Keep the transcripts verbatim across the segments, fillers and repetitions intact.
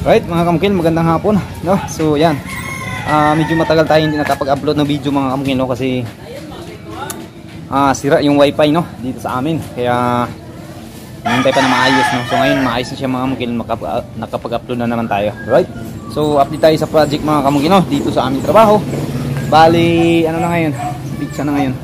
Right mga kamukil, magandang hapon, no? So yan, uh, medyo matagal tayo hindi nakapag-upload ng video mga kamukil, no? Kasi uh, sira yung wifi, no? Dito sa amin, kaya hintay pa na maayos, no? So ngayon maayos na siya mga kamukil, nakapag-upload na naman tayo. Right, so update tayo sa project mga kamukil, no? Dito sa aming trabaho. Bali, ano na ngayon, pizza na ngayon,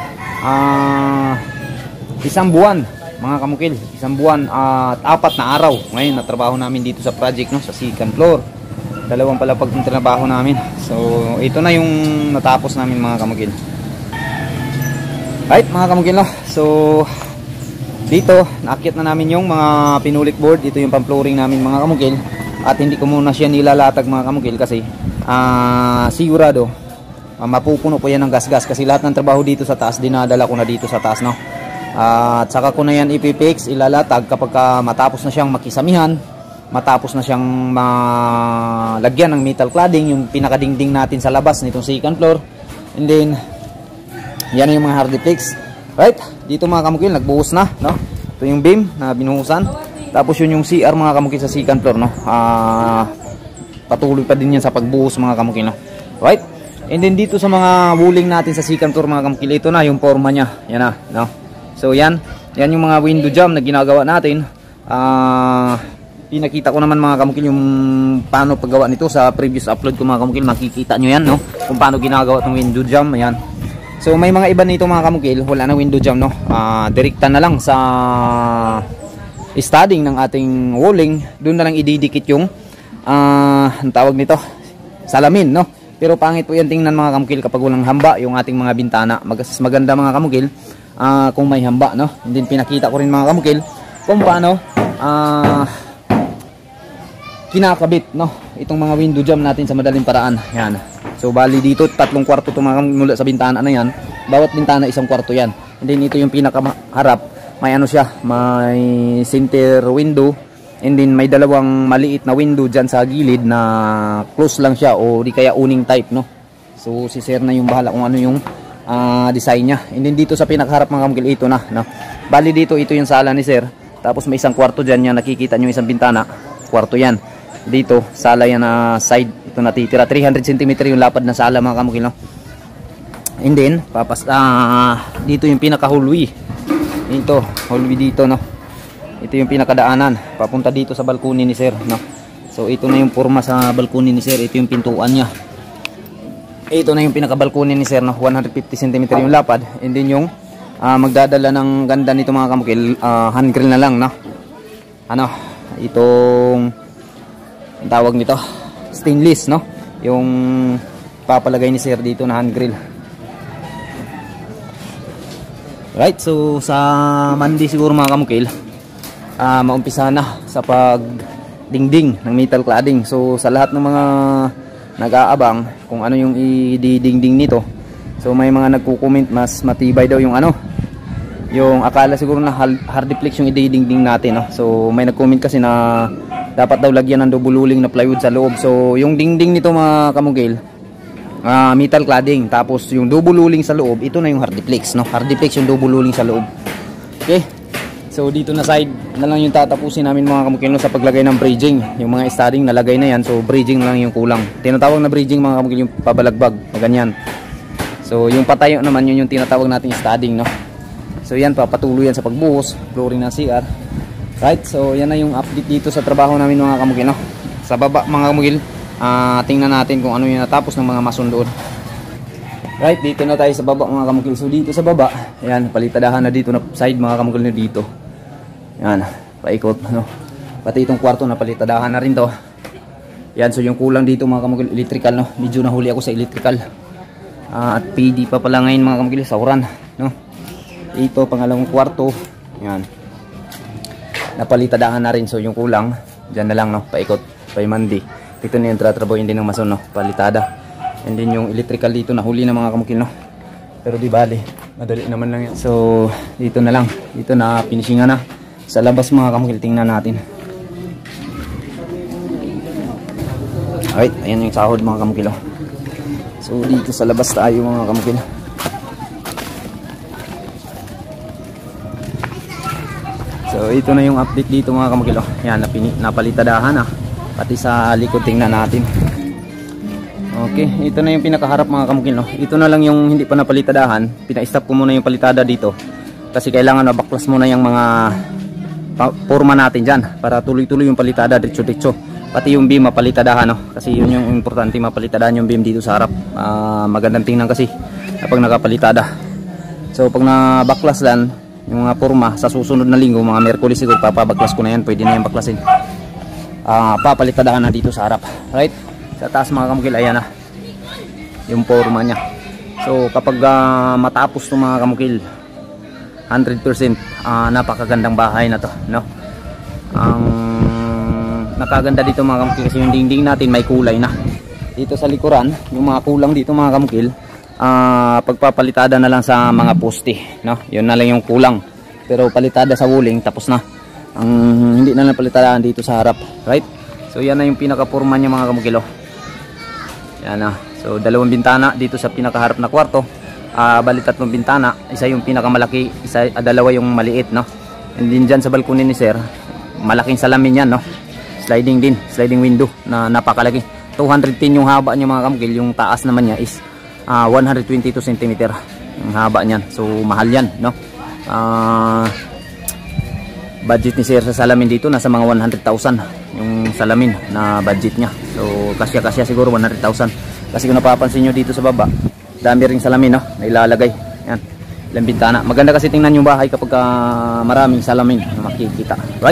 uh, isang buwan mga kamukil, isang buwan at uh, apat na araw ngayon na trabaho namin dito sa project, no, sa second floor. Dalawang palapag ng trabaho namin. So ito na yung natapos namin mga kamukil. Right mga kamukil, no? So dito naakyat na namin yung mga pinulik board. Ito yung pang-flooring namin mga kamukil. At hindi ko muna siya nilalatag mga kamukil kasi uh, sigurado uh, mapupuno po yan ng gas-gas kasi lahat ng trabaho dito sa taas dinadala ko na dito sa taas, no? Uh, at saka ko na yan ipipix, ilalatag kapag ka matapos na siyang makisamihan, matapos na siyang malagyan ng metal cladding, yung pinakadingding natin sa labas nitong second floor. And then yan yung mga hardy fix. Right, dito mga kamukil nagbuhos na, no? Ito yung beam na binuhusan. Tapos yun yung C R mga kamukil sa second floor, no? Uh, patuloy pa din yan sa pagbuhos mga kamukil, no? Right, and then dito sa mga wuling natin sa second floor mga kamukil, ito na yung forma nya. Yan na, no? So yan, yan yung mga window jam na ginagawa natin. Uh, pinakita ko naman mga kamukil yung paano paggawa nito sa previous upload ko mga kamukil. Makikita nyo yan, no? Kung paano ginagawa itong window jam. Ayan. So may mga iba nito mga kamukil, wala na window jam, no? Uh, direkta na lang sa studding ng ating walling. Doon na lang ididikit yung uh, ang tawag nito, salamin, no? Pero pangit po yan tingnan mga kamukil kapag walang hamba yung ating mga bintana. Mag maganda mga kamukil Uh, kung may hamba, no? And then pinakita ko rin mga kamukil kung paano uh, kinakabit, no, itong mga window jam natin sa madaling paraan. Yan. So bali dito tatlong kwarto itong mga mula sa bintana na yan. Bawat bintana isang kwarto yan. And then ito yung pinakaharap, may ano siya, may center window. And then may dalawang maliit na window dyan sa gilid na close lang siya o di kaya uning type, no? So si sir na yung bahala kung ano yung Uh, design niya. And then dito sa pinakaharap mga kamukil, ito na, no? Bali dito, ito yung sala ni sir. Tapos may isang kwarto dyan, yan nakikita nyo isang bintana, kwarto yan. Dito, sala yan na uh, side, ito natitira, three hundred centimeter yung lapad na sala mga kamukil, no? And then, papas, uh, dito yung pinaka hallway. Ito, hallway dito, no? Ito yung pinakadaanan, papunta dito sa balkoni ni sir, no? So ito na yung forma sa balkoni ni sir, ito yung pintuan niya. Ito na yung pinakabalkoni ni sir, no? one hundred fifty centimeter yung lapad. And then yung uh, magdadala ng ganda nito mga kamukil, uh, hand grill na lang, no? Ano, itong tawag nito, stainless, no? Yung papalagay ni sir dito na hand grill. Right, so sa Monday siguro mga kamukil, uh, maumpisa na sa pagdingding ng metal cladding. So sa lahat ng mga nag-aabang kung ano yung ididingding nito, so may mga nagko-comment mas matibay daw yung ano, yung akala siguro na hardiplex yung ididingding natin, no? So may nag-comment kasi na dapat daw lagyan ng double-luling na plywood sa loob. So yung dingding nito mga kamukil, uh, metal cladding, tapos yung double-luling sa loob, ito na yung hardiplex, no? Hardiplex yung double-luling sa loob. Okay, so dito na side na lang yung tatapusin namin mga kamukil, no, sa paglagay ng bridging. Yung mga studding nalagay na yan, so bridging lang yung kulang. Tinatawag na bridging mga kamukil yung pabalagbag na ganyan. So yung patayo naman yun yung tinatawag natin studding, no. So yan, papatuloy yan sa pagbuhos, flooring ng C R. Right, so yan na yung update dito sa trabaho namin mga kamukil, no. Sa baba mga kamukil, uh, tingnan natin kung ano yung natapos ng mga mason doon. Right, dito na tayo sa baba mga kamukil. So dito sa baba, yan, palitadahan na dito na side mga kamukil na dito. Yan, paikot, no. Pati itong kwarto na palitadahan na rin to. Yan, so yung kulang dito mga kamukil, electrical, no. Medyo nahuli ako sa electrical. Uh, at P D pa pala ngayon mga kamukil, sauran, no. Ito pangalawang kwarto. Yan. Napalitadahan na rin, so yung kulang diyan na lang, no. Paikot, pa Monday. Ito na yung tratrabaho hindi ng mason, no. Palitada. And then yung electrical dito nahuli na mga kamukil, no. Pero di bali, madali naman lang yan. So dito na lang, dito na finishingan na. Sa labas mga kamukil, tingnan natin. Alright, ayan yung sahod mga kamukil, oh. So dito sa labas tayo mga kamukil. So ito na yung update dito mga kamukil, oh. Yan, napalitadahan na. pati sa likod tingnan natin. Okay, ito na yung pinakaharap mga kamukil, no? Ito na lang yung hindi pa napalitadahan. Pina-stop ko muna yung palitada dito kasi kailangan mabaklas muna yung mga forma natin dyan para tuloy-tuloy yung palitada, diretso-diretso. Pati yung beam mapalitadahan, no? Kasi yun yung importante, mapalitadahan yung beam dito sa harap. uh, Magandang tingnan kasi kapag nakapalitada. So pag nabaklas lang yung mga forma, sa susunod na linggo, mga Merkulis siguro, papabaklas ko na yan. Pwede na yan baklasin. uh, Papalitadahan na dito sa harap. Right? Sa taas mga kamukil, ayan na yung forma nya. So kapag uh, matapos itong mga kamukil, one hundred percent uh, napakagandang bahay na to, no? Ang nakaganda dito mga kamukil kasi yung dingding natin may kulay na. Dito sa likuran, yung mga kulang dito mga kamukil, uh, pagpapalitada na lang sa mga poste, no? Yun na lang yung kulang. Pero palitada sa wuling tapos na. Ang hindi na lang palitadaan dito sa harap, right? So yan na yung pinaka-forma niya mga kamukil, oh. Yan na. So dalawang bintana dito sa pinakaharap na kwarto. Uh, bali tatlong bintana. Isa yung pinakamalaki, isa, uh, dalawa yung maliit, no? And then dyan sa balkoni ni sir, malaking salamin yan, no? Sliding din, sliding window na napakalaki. two hundred ten yung haba niya mga kamukil. Yung taas naman niya is uh, one hundred twenty-two centimeter yung haba niyan. So mahal yan, no? Uh, budget ni sir sa salamin dito nasa mga one hundred thousand yung salamin na budget niya. So kasya kasya siguro one hundred thousand. Kasi kung napapansin nyo dito sa baba, dami ring salamin, no, na ilalagay. Yan, ilang bintana. Maganda kasi tingnan yung bahay kapag uh, maraming salamin na makikita, right?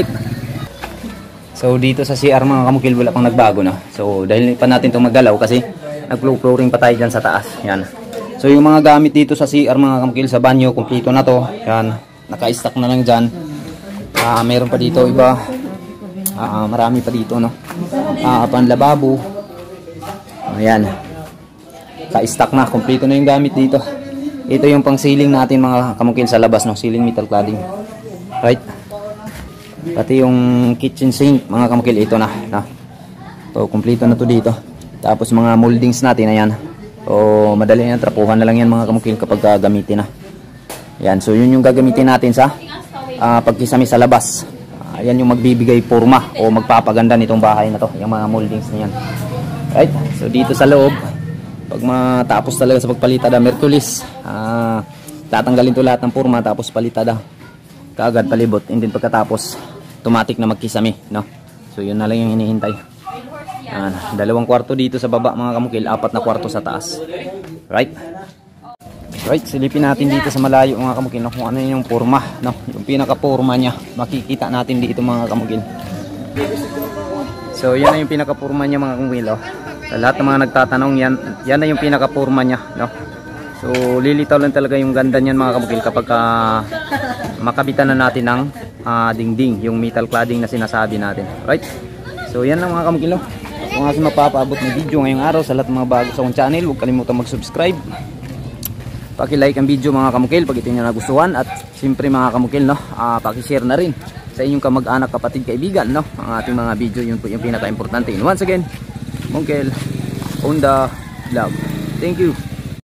So dito sa C R mga kamukil, wala pang nagbago, no. So dahil pa natin itong maggalaw kasi nag-flooring pa tayo dyan sa taas. Yan. So yung mga gamit dito sa C R mga kamukil, sa banyo, kumpleto na to. Yan, naka-stack na lang dyan. Uh, meron pa dito iba. Uh, marami pa dito, no. Uh, panlababo. Ayan. Ka-stack na, kumpleto na yung gamit dito. Ito yung pang ceiling natin mga kamukil sa labas, no, ceiling metal cladding. Right? Pati yung kitchen sink mga kamukil, ito na, no? So kumpleto na to dito. Tapos mga moldings natin, ayan. So madali yan, trapuhan na lang yan mga kamukil kapag gagamitin na. Ayan, so yun yung gagamitin natin sa uh, pagkisami sa labas. uh, Ayan yung magbibigay forma o magpapaganda nitong bahay na to, yung mga moldings na yan. Right? So dito sa loob, pag matapos talaga sa pagpalitada Merkulis, uh, tatanggalin to lahat ng forma tapos palitada kaagad, palibot, and then pagkatapos automatic na magkisami, no? So yun na lang yung hinihintay. Yan, dalawang kwarto dito sa baba mga kamukil, apat na kwarto sa taas. Right? Right, silipin natin dito sa malayo mga kamukil, no, kung ano yung forma, no? Yung pinaka-forma niya, makikita natin dito mga kamukil. So yan na yung pinaka-forma niya mga kamukil, oh. Sa lahat ng mga nagtatanong, yan, yan na yung pinaka-forma niya, no? So lilitaw lang talaga yung ganda niyan mga kamukil kapag uh, makabitan na natin ng uh, dingding, yung metal cladding na sinasabi natin. Right? So yan lang mga kamukil, no? Kung kasi mapapaabot ng video ngayong araw sa lahat ng mga bago sa akong channel, huwag kalimutan mag-subscribe. Paki-like ang video mga kamukil pag ito nyo nagustuhan, at siyempre mga kamukil, no, uh, paki-share na rin sa inyong kamag-anak, kapatid, kaibigan, no, ang ating mga video. Yun po yung pinaka-importante. And once again, Mongkel on the vlog. Thank you.